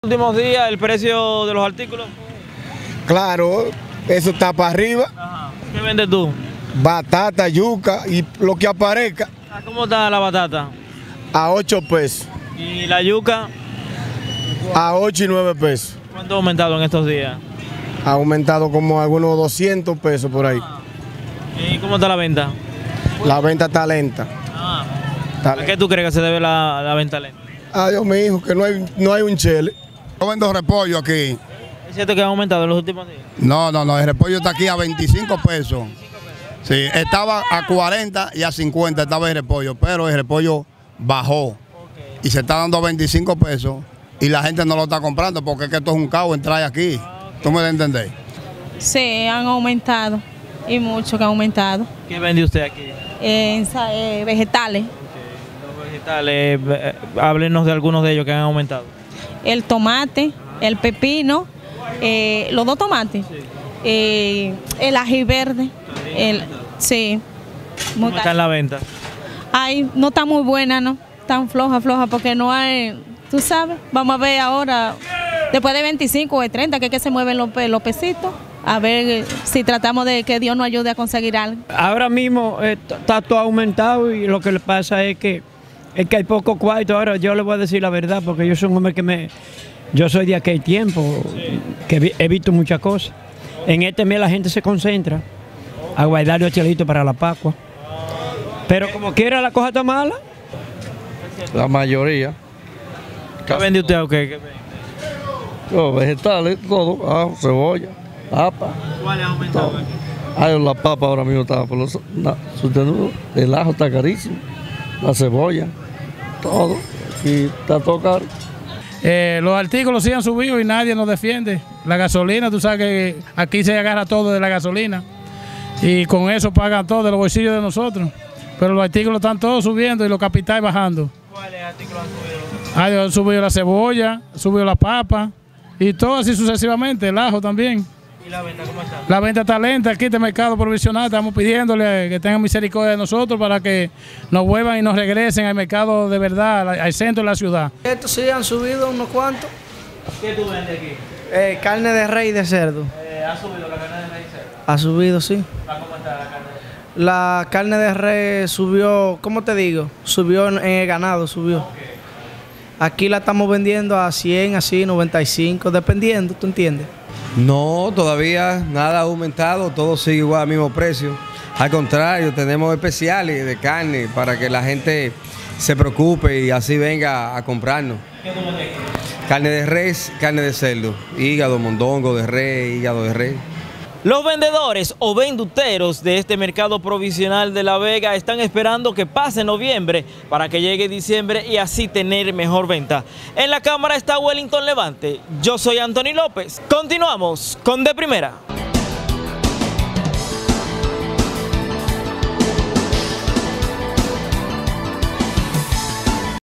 Últimos días, el precio de los artículos. Claro, eso está para arriba. Ajá. ¿Qué vendes tú? Batata, yuca y lo que aparezca. ¿Cómo está la batata? A 8 pesos. ¿Y la yuca? A 8 y 9 pesos. ¿Cuánto ha aumentado en estos días? Ha aumentado como algunos 200 pesos por ahí. ¿Y cómo está la venta? La venta está lenta. ¿A qué tú crees que se debe la venta lenta? Adiós, mi hijo, que no hay un chele. Yo vendo repollo aquí. ¿Es cierto que ha aumentado en los últimos días? No, el repollo está aquí a 25 pesos. Sí, estaba a 40 y a 50 estaba el repollo, pero el repollo bajó y se está dando a 25 pesos y la gente no lo está comprando porque es que esto es un caos entrar aquí. ¿Tú me entiendes? Sí, han aumentado y mucho que han aumentado. ¿Qué vende usted aquí? Vegetales. Los vegetales, háblenos de algunos de ellos que han aumentado. El tomate, el pepino, los dos tomates, el ají verde, sí. ¿Cómo está en la venta? Ay, no está muy buena, ¿no? Tan floja, porque no hay, tú sabes, vamos a ver ahora, después de 25 o de 30, que se mueven los pesitos, a ver si tratamos de que Dios nos ayude a conseguir algo. Ahora mismo está todo aumentado y lo que le pasa es que hay poco cuarto. Ahora yo le voy a decir la verdad porque yo soy un hombre yo soy de aquel tiempo, que he visto muchas cosas. En este mes la gente se concentra a guardar los chelitos para la Pascua. Pero como quiera la cosa está mala. La mayoría. ¿Qué vende usted o qué? Los vegetales, todo, cebolla, papa. ¿Cuál ha aumentado aquí? Ay, la papa ahora mismo está por los el ajo está carísimo, la cebolla, todo, y está todo caro. Los artículos sí han subido y nadie nos defiende. La gasolina, tú sabes que aquí se agarra todo de la gasolina y con eso pagan todo de los bolsillos de nosotros. Pero los artículos están todos subiendo y los capitales bajando. ¿Cuáles artículos han subido? Han subido la cebolla, ha subido la papa y todo así sucesivamente, el ajo también. ¿Y la venta cómo está? La venta está lenta aquí de mercado provisional. Estamos pidiéndole que tengan misericordia de nosotros para que nos vuelvan y nos regresen al mercado de verdad, al centro de la ciudad. Estos sí han subido unos cuantos. ¿Qué tú vendes aquí? Carne de res y de cerdo. ¿Ha subido la carne de res y cerdo? Ha subido, sí. ¿Cómo está la carne de res? La carne de res subió, ¿cómo te digo? Subió en el ganado, subió. Okay. Aquí la estamos vendiendo a 100, así, 95, dependiendo, ¿tú entiendes? No, todavía nada ha aumentado, todo sigue igual al mismo precio. Al contrario, tenemos especiales de carne para que la gente se preocupe y así venga a comprarnos. ¿Qué tú vendes aquí? Carne de res, carne de cerdo, hígado, mondongo de res, hígado de res. Los vendedores o venduteros de este mercado provisional de La Vega están esperando que pase noviembre para que llegue diciembre y así tener mejor venta. En la cámara está Wellington Levante, yo soy Anthony López. Continuamos con De Primera.